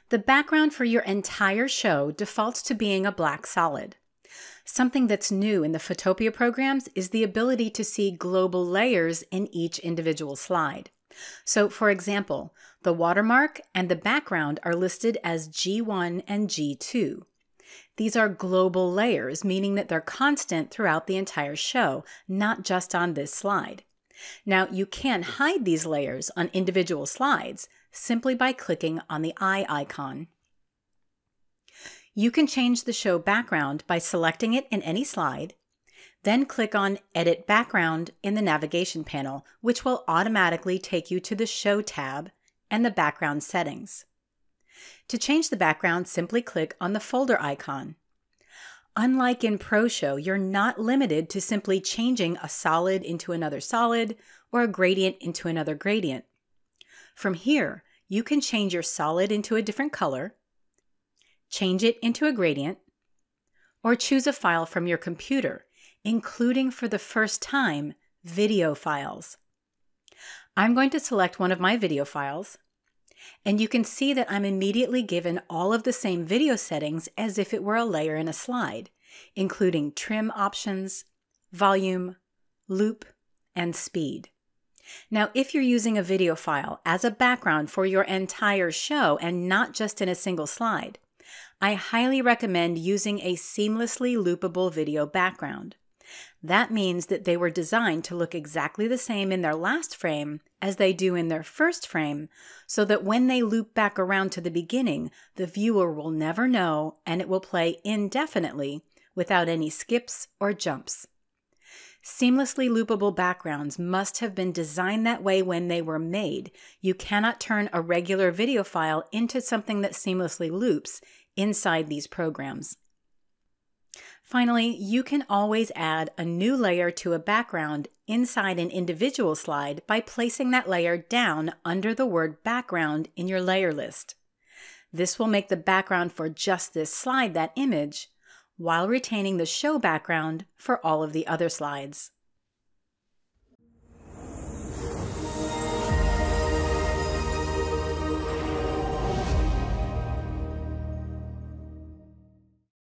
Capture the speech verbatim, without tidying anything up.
The background for your entire show defaults to being a black solid. Something that's new in the Photopia programs is the ability to see global layers in each individual slide. So, for example, the watermark and the background are listed as G one and G two. These are global layers, meaning that they're constant throughout the entire show, not just on this slide. Now, you can hide these layers on individual slides simply by clicking on the eye icon. You can change the show background by selecting it in any slide, then click on Edit Background in the navigation panel, which will automatically take you to the Show tab and the background settings. To change the background, simply click on the folder icon. Unlike in ProShow, you're not limited to simply changing a solid into another solid or a gradient into another gradient. From here, you can change your solid into a different color, change it into a gradient, or choose a file from your computer, including for the first time, video files. I'm going to select one of my video files, and you can see that I'm immediately given all of the same video settings as if it were a layer in a slide, including trim options, volume, loop, and speed. Now, if you're using a video file as a background for your entire show and not just in a single slide, I highly recommend using a seamlessly loopable video background. That means that they were designed to look exactly the same in their last frame as they do in their first frame, so that when they loop back around to the beginning, the viewer will never know and it will play indefinitely without any skips or jumps. Seamlessly loopable backgrounds must have been designed that way when they were made. You cannot turn a regular video file into something that seamlessly loops inside these programs. Finally, you can always add a new layer to a background inside an individual slide by placing that layer down under the word background in your layer list. This will make the background for just this slide that image, while retaining the show background for all of the other slides.